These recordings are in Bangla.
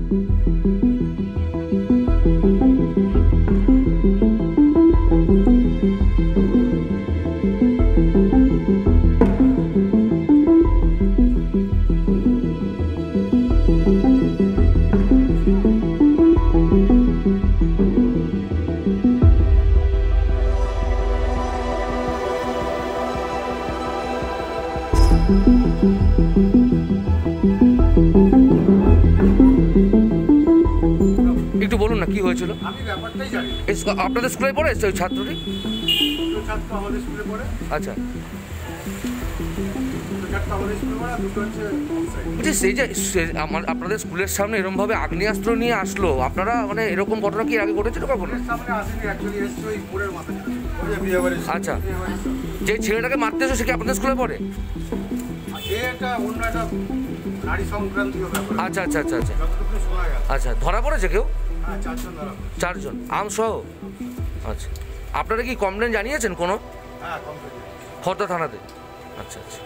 একটু বলুন না কি হয়েছিল? আমি ব্যাপারটাই জানি। আপনাদের স্কুলে পড়ে এসছে ওই ছাত্রটি? ছাত্র আমাদের স্কুলে পড়ে। আচ্ছা, সেই যে আপনাদের স্কুলের সামনে এরকম ভাবে আগ্নেয়াস্ত্র নিয়ে আসলো, আপনারা মানে এরকম ঘটনা কি আগে ঘটেছিল কখনো? আচ্ছা, যে ছেলেটাকে মারতে এসে সে কি আপনাদের স্কুলে পড়ে? আচ্ছা আচ্ছা আচ্ছা আচ্ছা আচ্ছা, ধরা পড়েছে কেউ? 4 জন আমসহ? আচ্ছা, আপনারা কি কমপ্লেন জানিয়েছেন কোনো? খর্দা থানাতে? আচ্ছা আচ্ছা।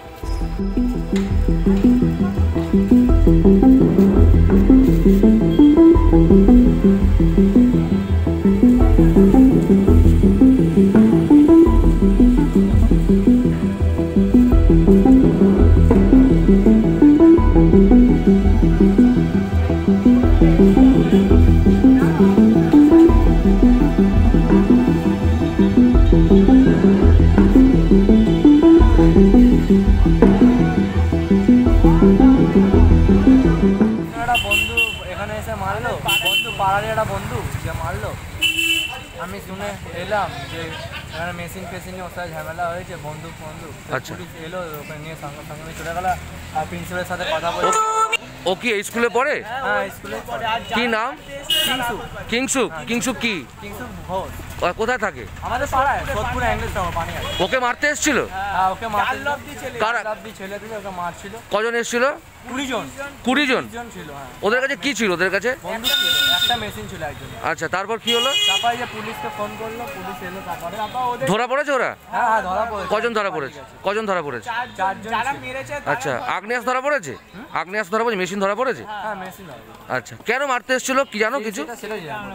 বন্ধু যে মারলো, আমি শুনে এলাম যে মেশিন ফেসিন নিয়ে ওর সাথে ঝামেলা হয়েছে, বন্দুক পুলিশ এলো, ওখানে নিয়ে সঙ্গে সঙ্গে চলে গেল। আর প্রিন্সিপালের সাথে কথা বলে। ও কি এই স্কুলে পড়ে? হ্যাঁ, স্কুলে পড়ে। কি নাম? কিংসুক। কিংসুক কি? কিংসুক ঘোষ। কোথায় থাকে? আমাদের পাড়ায়, সোদপুর অ্যাঙ্গেল টাওয়ার পানিয়া। ওকে মারতে এসেছিল? হ্যাঁ, ওকে মারতে ছেলে দিলে ওকে মারছিল। কজন এসেছিল? 20 জন ছিল। ওদের কাছে কি ছিল? ওদের কাছে বন্দুক ছিল, একটা মেশিন ছিল একজন। আচ্ছা, তারপর কি হলো? তারপরে যে পুলিশকে ফোন করলো, পুলিশ এলো। তারপরে ধরা পড়েছে ওরা? হ্যাঁ, ধরা পড়েছে। কজন ধরা পড়েছে? 4 জন যারা মেরেছে। আচ্ছা, আগ্নেয়াস্ত্র ধরা পড়েছে? আগ্নেয়াস্ত্র ধরা পড়েছে, মেশিন ধরা পড়েছে? হ্যাঁ, মেশিন ধরা পড়েছে। আচ্ছা, কেন মারতে এসেছিল কি জানো কিছু? সেটাই জানি।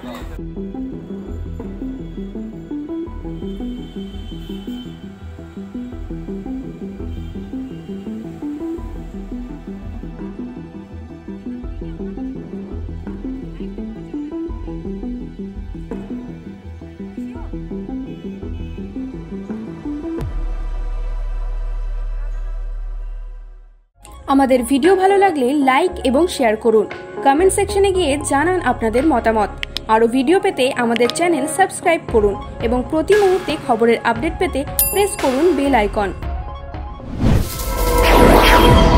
আমাদের ভিডিও ভালো লাগলে লাইক এবং শেয়ার করুন। কমেন্ট সেকশনে গিয়ে জানান আপনাদের মতামত। আরও ভিডিও পেতে আমাদের চ্যানেল সাবস্ক্রাইব করুন এবং প্রতি মুহূর্তে খবরের আপডেট পেতে প্রেস করুন বেল আইকন।